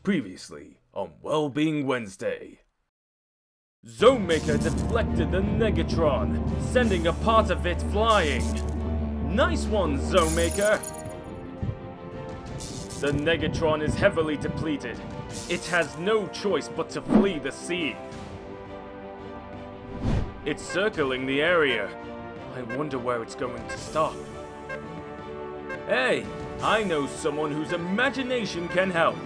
Previously on Wellbeing Wednesday. Zonemaker deflected the Negatron, sending a part of it flying. Nice one, Zonemaker! The Negatron is heavily depleted. It has no choice but to flee the scene. It's circling the area. I wonder where it's going to stop. Hey, I know someone whose imagination can help.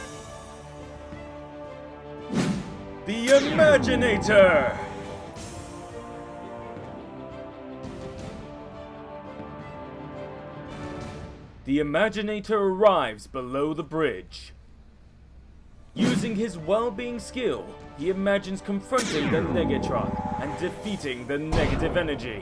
The Imaginator! The Imaginator arrives below the bridge. Using his well-being skill, he imagines confronting the Negatron and defeating the negative energy.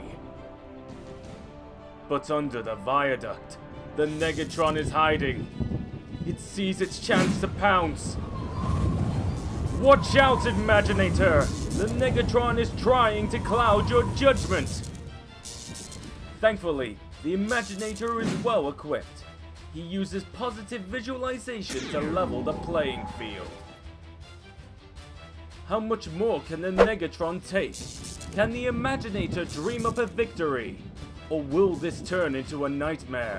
But under the viaduct, the Negatron is hiding. It sees its chance to pounce. Watch out, Imaginator! The Negatron is trying to cloud your judgment! Thankfully, the Imaginator is well equipped. He uses positive visualization to level the playing field. How much more can the Negatron take? Can the Imaginator dream up a victory? Or will this turn into a nightmare?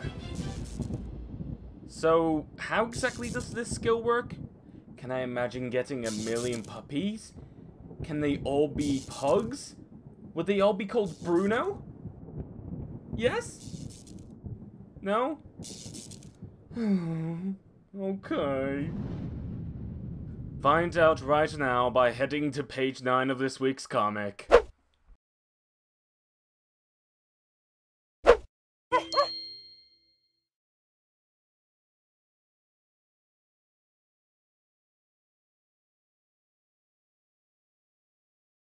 So, how exactly does this skill work? Can I imagine getting 1,000,000 puppies? Can they all be pugs? Would they all be called Bruno? Yes? No? Okay. Find out right now by heading to page 9 of this week's comic.